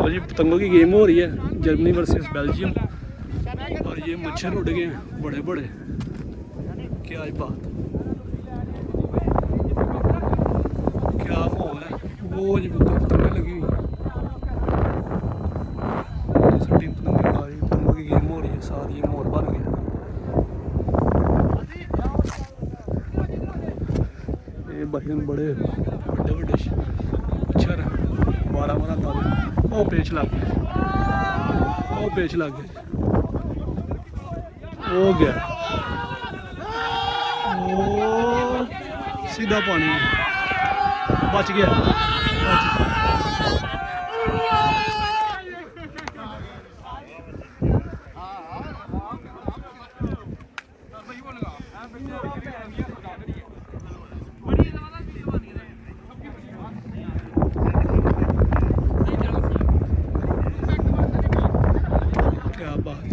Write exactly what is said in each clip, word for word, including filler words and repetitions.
लो जी पतंगों की गेम हो रही है, जर्मनी वर्सेस बेल्जियम। और ये मच्छर उड़ गए हैं बड़े बड़े, क्या बात, क्या माहौल है। वो जी पतंगें लगी हुई हैं, सटी पतंगें आ रही, पतंगों की गेम हो रही है, साथ ये मोर बन गया। ये भाई बड़े बड़े बड़े मच्छर हैं, बारह बारह ताले। वो पेच लग गया, वो पेच लग गया, हो गया, ओ सीधा पानी में बच गया, बच क्या बात है।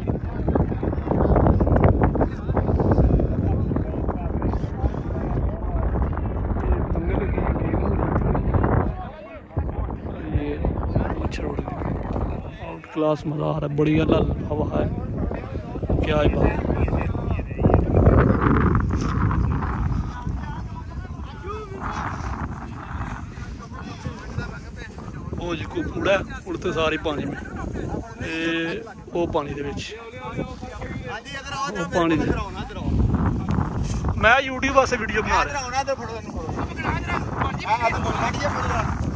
क्लास मज़ा आ रहा है, बढ़िया हवा है, क्या है बात। वो जी को कूड़ा उड़ते सारे पानी में, ए, वो पानी दे विच, वो पानी दे। मैं यूट्यूब वास्ते वीडियो बना रहा।